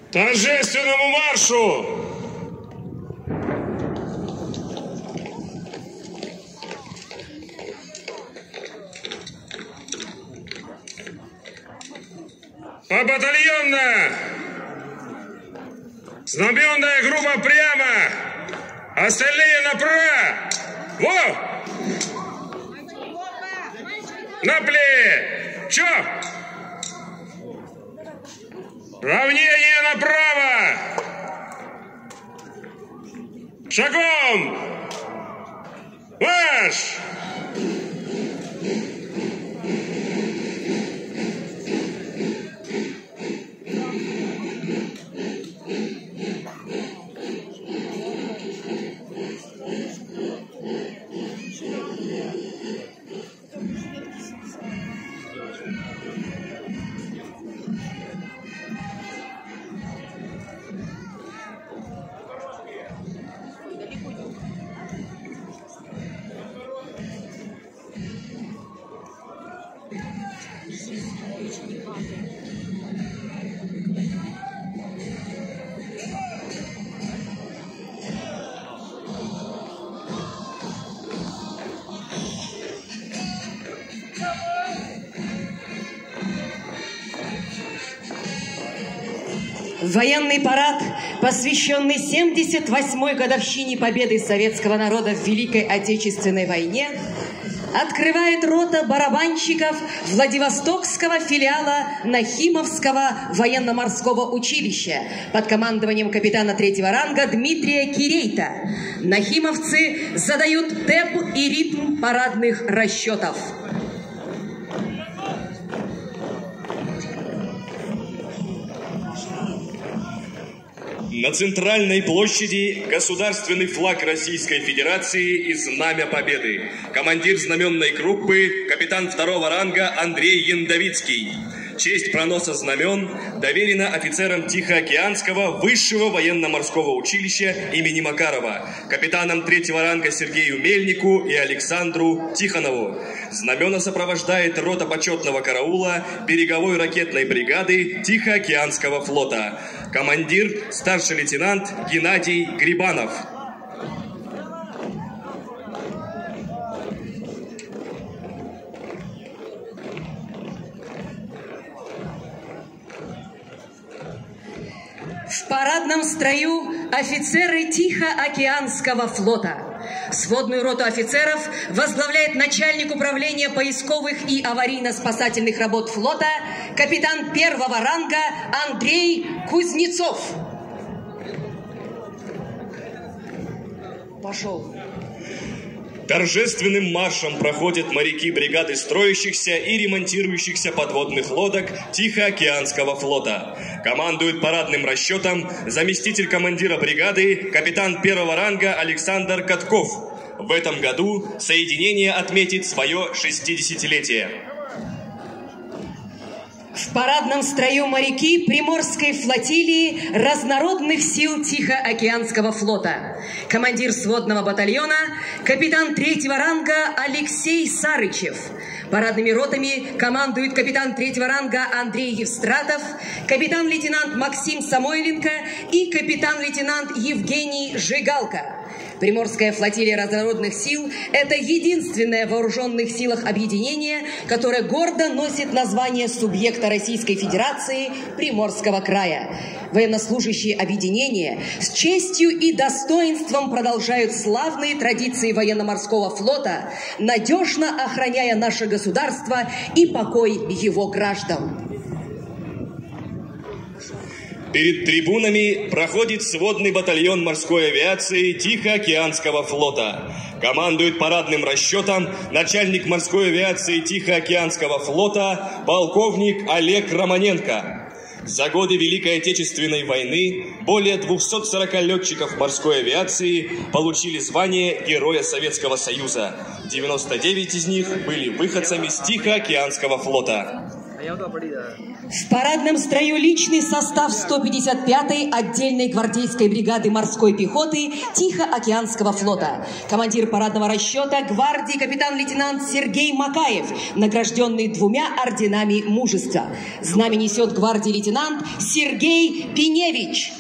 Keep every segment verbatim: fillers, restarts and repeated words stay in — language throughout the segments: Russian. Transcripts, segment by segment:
Торжественному маршу! Побатальонно! Знаменная группа прямо! Остальные направо! Во! Напли! Чё? Равнение направо! Шагом! Марш! Военный парад, посвященный семьдесят восьмой годовщине победы советского народа в Великой Отечественной войне, открывает рота барабанщиков Владивостокского филиала Нахимовского военно-морского училища под командованием капитана третьего ранга Дмитрия Кирейта. Нахимовцы задают темп и ритм парадных расчетов. На центральной площади государственный флаг Российской Федерации и знамя победы. Командир знаменной группы, капитан второго ранга Андрей Яндовицкий. Честь проноса знамен доверена офицерам Тихоокеанского высшего военно-морского училища имени Макарова, капитанам третьего ранга Сергею Мельнику и Александру Тихонову. Знамена сопровождает рота почетного караула береговой ракетной бригады Тихоокеанского флота. Командир – старший лейтенант Геннадий Грибанов. В парадном строю офицеры Тихоокеанского флота. Сводную роту офицеров возглавляет начальник управления поисковых и аварийно-спасательных работ флота капитан первого ранга Андрей Кузнецов. Пошел. Торжественным маршем проходят моряки бригады строящихся и ремонтирующихся подводных лодок Тихоокеанского флота. Командует парадным расчетом заместитель командира бригады, капитан первого ранга Александр Катков. В этом году соединение отметит свое шестидесятилетие. В парадном строю моряки Приморской флотилии разнородных сил Тихоокеанского флота. Командир сводного батальона, капитан третьего ранга Алексей Сарычев. Парадными ротами командует капитан третьего ранга Андрей Евстратов, капитан-лейтенант Максим Самойленко и капитан-лейтенант Евгений Жигалко. Приморская флотилия разнородных сил – это единственное в вооруженных силах объединение, которое гордо носит название субъекта Российской Федерации Приморского края. Военнослужащие объединения с честью и достоинством продолжают славные традиции военно-морского флота, надежно охраняя наше государство и покой его граждан. Перед трибунами проходит сводный батальон морской авиации Тихоокеанского флота. Командует парадным расчетом начальник морской авиации Тихоокеанского флота полковник Олег Романенко. За годы Великой Отечественной войны более двухсот сорока летчиков морской авиации получили звание Героя Советского Союза. девяносто девять из них были выходцами с Тихоокеанского флота. В парадном строю личный состав сто пятьдесят пятой отдельной гвардейской бригады морской пехоты Тихоокеанского флота. Командир парадного расчета гвардии капитан-лейтенант Сергей Макаев, награжденный двумя орденами мужества. Знамя несет гвардии лейтенант Сергей Пиневич.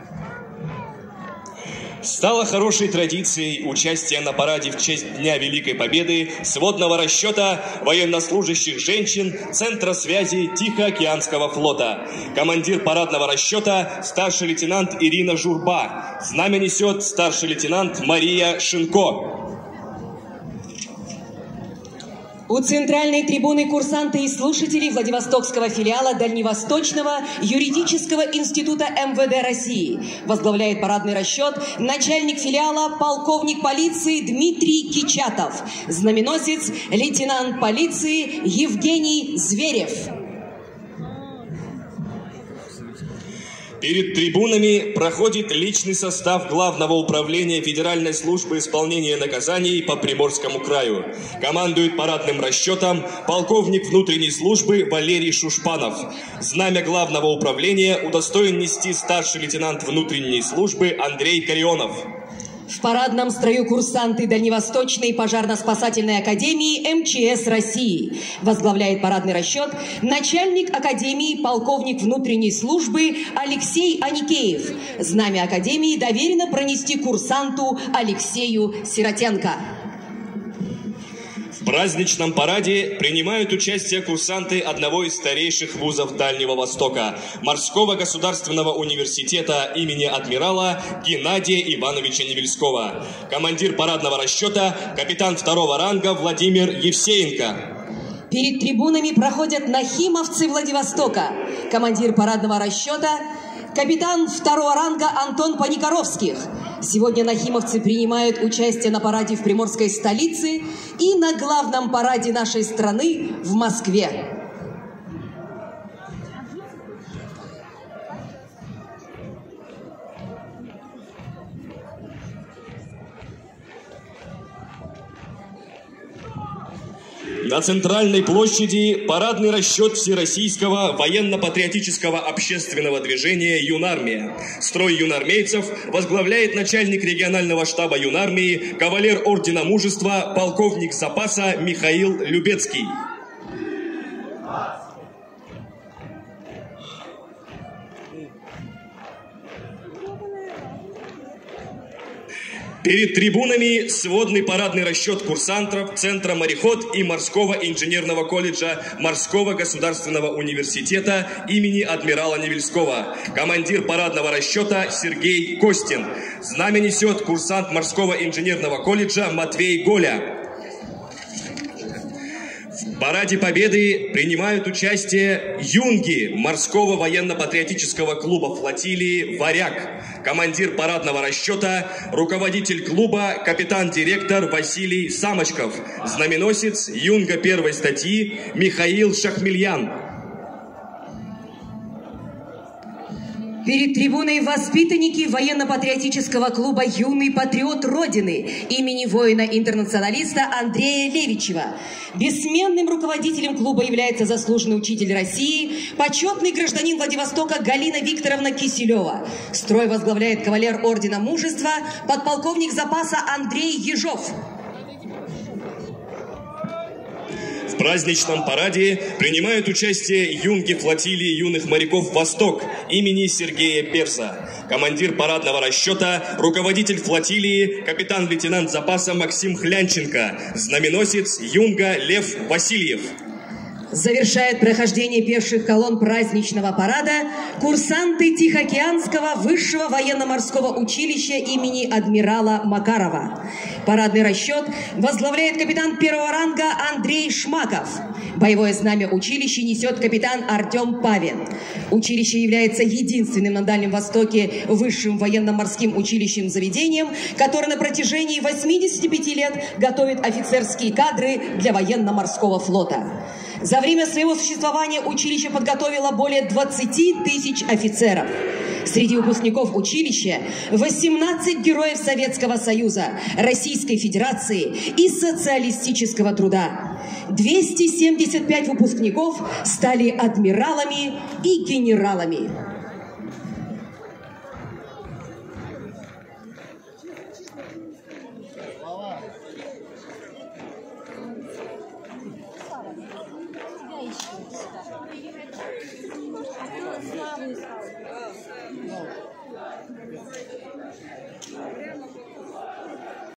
Стало хорошей традицией участие на параде в честь Дня Великой Победы сводного расчета военнослужащих женщин Центра связи Тихоокеанского флота. Командир парадного расчета старший лейтенант Ирина Журба. Знамя несет старший лейтенант Мария Шинко. У центральной трибуны курсанты и слушатели Владивостокского филиала Дальневосточного юридического института эм вэ дэ России. Возглавляет парадный расчет начальник филиала полковник полиции Дмитрий Кичатов. Знаменосец лейтенант полиции Евгений Зверев. Перед трибунами проходит личный состав Главного управления Федеральной службы исполнения наказаний по Приморскому краю. Командует парадным расчетом полковник внутренней службы Валерий Шушпанов. Знамя Главного управления удостоен нести старший лейтенант внутренней службы Андрей Карионов. В парадном строю курсанты Дальневосточной пожарно-спасательной академии эм че эс России. Возглавляет парадный расчет начальник академии полковник внутренней службы Алексей Аникеев. Знамя академии доверено пронести курсанту Алексею Сиротенко. В праздничном параде принимают участие курсанты одного из старейших вузов Дальнего Востока – Морского государственного университета имени адмирала Геннадия Ивановича Невельского. Командир парадного расчета – капитан второго ранга Владимир Евсеенко. Перед трибунами проходят нахимовцы Владивостока. Командир парадного расчета – капитан второго ранга Антон Паникоровских. Сегодня нахимовцы принимают участие на параде в приморской столице и на главном параде нашей страны в Москве. На центральной площади парадный расчет Всероссийского военно-патриотического общественного движения «Юнармия». Строй юнармейцев возглавляет начальник регионального штаба Юнармии, кавалер ордена мужества, полковник запаса Михаил Любецкий. Перед трибунами сводный парадный расчет курсантов Центра «Мореход» и Морского инженерного колледжа Морского государственного университета имени адмирала Невельского. Командир парадного расчета Сергей Костин. Знамя несет курсант Морского инженерного колледжа Матвей Голя. В параде Победы принимают участие юнги Морского военно-патриотического клуба флотилии «Варяг». Командир парадного расчета, руководитель клуба, капитан-директор Василий Самочков. Знаменосец юнга первой статьи Михаил Шахмельян. Перед трибуной воспитанники военно-патриотического клуба «Юный патриот Родины» имени воина-интернационалиста Андрея Левичева. Бессменным руководителем клуба является заслуженный учитель России, почетный гражданин Владивостока Галина Викторовна Киселева. Строй возглавляет кавалер ордена мужества, подполковник запаса Андрей Ежов. В праздничном параде принимают участие юнги флотилии юных моряков «Восток» имени Сергея Перса. Командир парадного расчета, руководитель флотилии, капитан-лейтенант запаса Максим Хлянченко. Знаменосец юнга Лев Васильев. Завершает прохождение пеших колонн праздничного парада курсанты Тихоокеанского высшего военно-морского училища имени адмирала Макарова. Парадный расчет возглавляет капитан первого ранга Андрей Шмаков. Боевое знамя училища несет капитан Артем Павин. Училище является единственным на Дальнем Востоке высшим военно-морским училищем-заведением, которое на протяжении восьмидесяти пяти лет готовит офицерские кадры для военно-морского флота. За время своего существования училище подготовило более двадцати тысяч офицеров. Среди выпускников училища восемнадцать героев Советского Союза, Российской Федерации и социалистического труда. двести семьдесят пять выпускников стали адмиралами и генералами.